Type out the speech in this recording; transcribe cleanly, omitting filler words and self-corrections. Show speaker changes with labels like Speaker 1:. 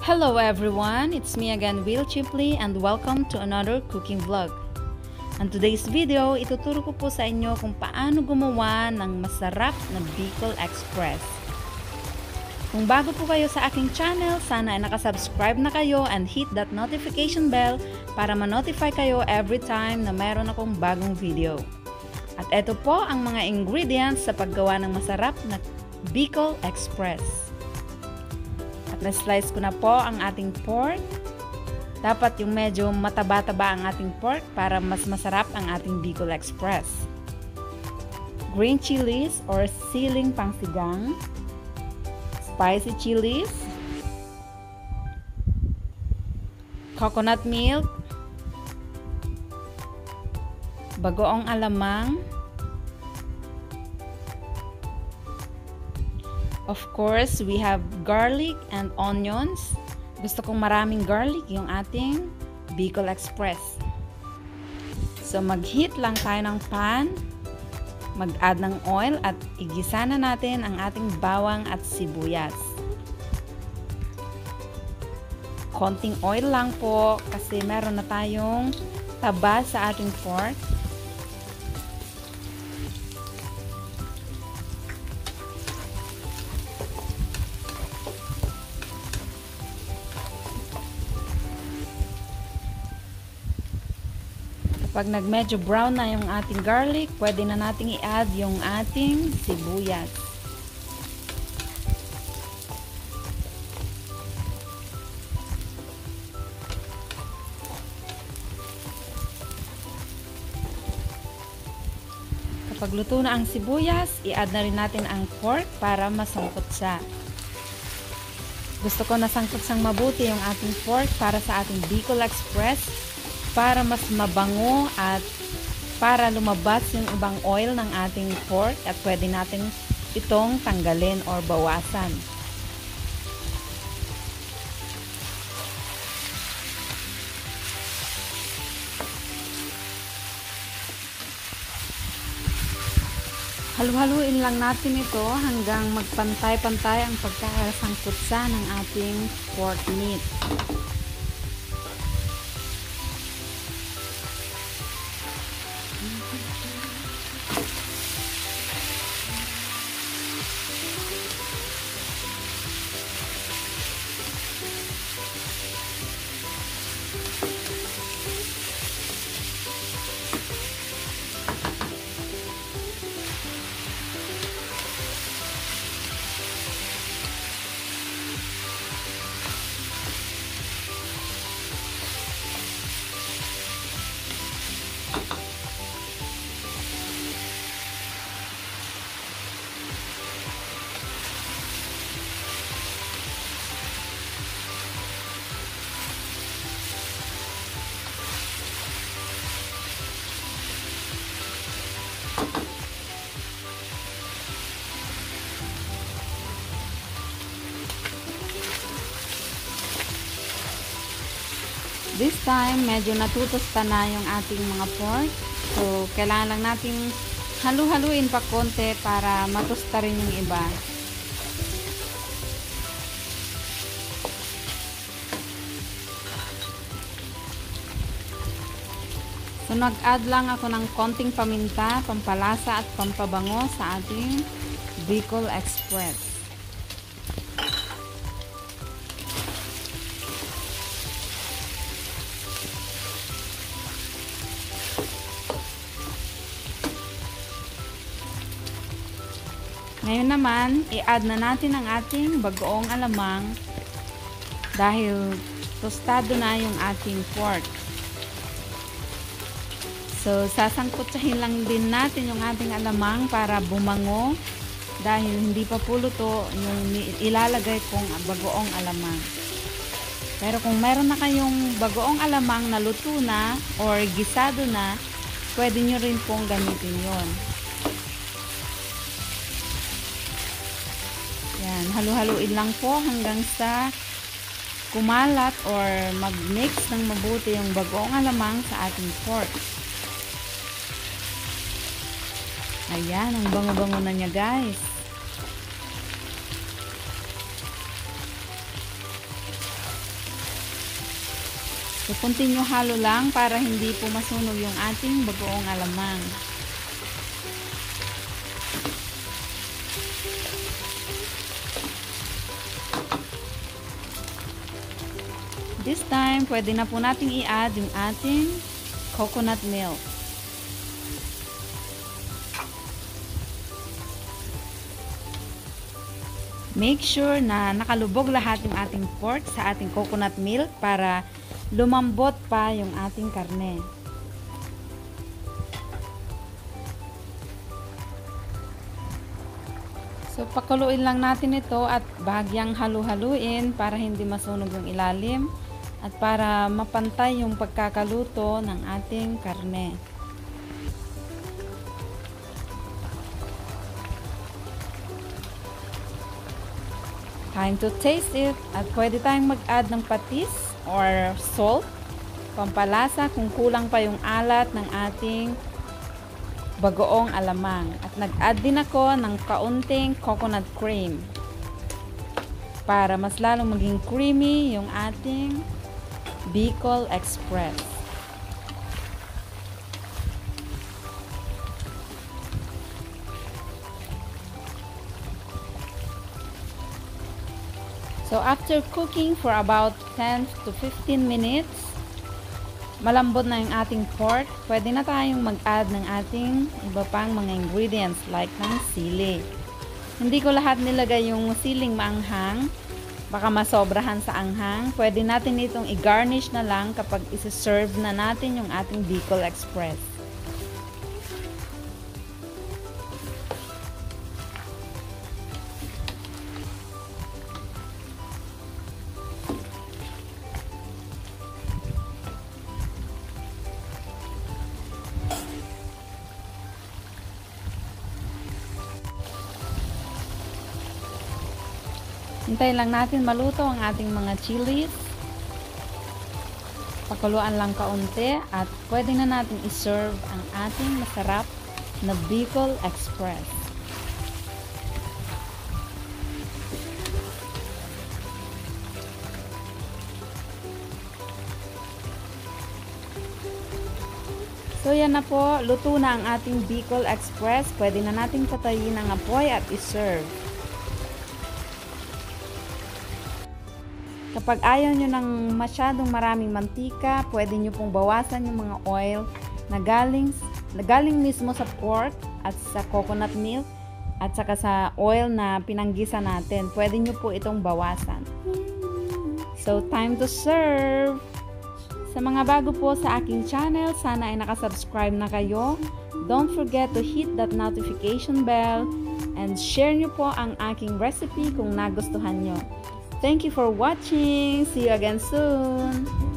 Speaker 1: Hello everyone, it's me again, Will Chipley, and welcome to another cooking vlog. On today's video, ituturo ko po sa inyo kung paano gumawa ng masarap na Bicol Express. Kung bago po kayo sa aking channel, sana ay nakasubscribe na kayo and hit that notification bell para ma-notify kayo every time na mayroon akong bagong video. At eto po ang mga ingredients sa paggawa ng masarap na Bicol Express. Na-slice ko na po ang ating pork. Dapat yung medyo mataba-taba ang ating pork para mas masarap ang ating Bicol Express. Green chilies or siling pangsigang. Spicy chilies. Coconut milk. Bagoong alamang. Of course, we have garlic and onions. Gusto kong maraming garlic yung ating Bicol Express. So, mag-heat lang tayo ng pan. Mag-add ng oil at igisa na natin ang ating bawang at sibuyas. Konting oil lang po kasi meron na tayong taba sa ating pork. Pag nag-medyo brown na yung ating garlic, pwede na nating i-add yung ating sibuyas. Kapag luto na ang sibuyas, i-add na rin natin ang pork para masangkot siya. Gusto ko nasangkot sang mabuti yung ating pork para sa ating Bicol Express, para mas mabango at para lumabas yung ibang oil ng ating pork at pwede natin itong tanggalin or bawasan. Halu-haluin lang natin ito hanggang magpantay-pantay ang pagkakasangkot sa ng ating pork meat. This time, medyo natutusta na yung ating mga pork. So, kailangan lang natin halu-haluin pa konti para matusta rin yung iba. So, nag-add lang ako ng konting paminta, pampalasa at pampabango sa ating Bicol Express. Ngayon naman, i-add na natin ang ating bagoong alamang dahil tostado na yung ating pork. So, sasangkutsahin lang din natin yung ating alamang para bumango dahil hindi pa po luto yung ilalagay kong bagoong alamang. Pero kung meron na kayong bagoong alamang na luto na or gisado na, pwede nyo rin pong gamitin yon. Yan, halu-haluin lang po hanggang sa kumalat or mag-mix ng mabuti yung bagoong alamang sa ating pork. Ayan, ang bango-bango na niya, guys. So, continue halo lang para hindi po masunog yung ating bagoong alamang. This time, pwede na po nating i-add yung ating coconut milk. Make sure na nakalubog lahat yung ating pork sa ating coconut milk para lumambot pa yung ating karne. So, pakuluin lang natin ito at bahagyang halu-haluin para hindi masunog yung ilalim at para mapantay yung pagkakaluto ng ating karne. Time to taste it at pwede tayong mag-add ng patis or salt, pampalasa kung kulang pa yung alat ng ating bagoong alamang. At nag-add din ako ng kaunting coconut cream para mas lalong maging creamy yung ating Bicol Express. So, after cooking for about 10 to 15 minutes, malambot na yung ating pork, pwede na tayong mag-add ng ating iba pang mga ingredients like ng sili. Hindi ko lahat nilagay yung siling maanghang, baka masobrahan sa anghang. Pwede natin itong i-garnish na lang kapag isi-serve na natin yung ating Bicol Express. Hintayin lang natin maluto ang ating mga chilies. Pakuluan lang kaunti at pwede na natin i-serve ang ating masarap na Bicol Express. So yan na po, luto na ang ating Bicol Express. Pwede na natin patayin ang apoy at i-serve. Kapag ayaw nyo ng masyadong maraming mantika, pwede nyo pong bawasan yung mga oil na galing mismo sa pork at sa coconut milk at saka sa oil na pinanggisa natin. Pwede nyo po itong bawasan. So, time to serve! Sa mga bago po sa aking channel, sana ay nakasubscribe na kayo. Don't forget to hit that notification bell and share nyo po ang aking recipe kung nagustuhan nyo. Thank you for watching. See you again soon.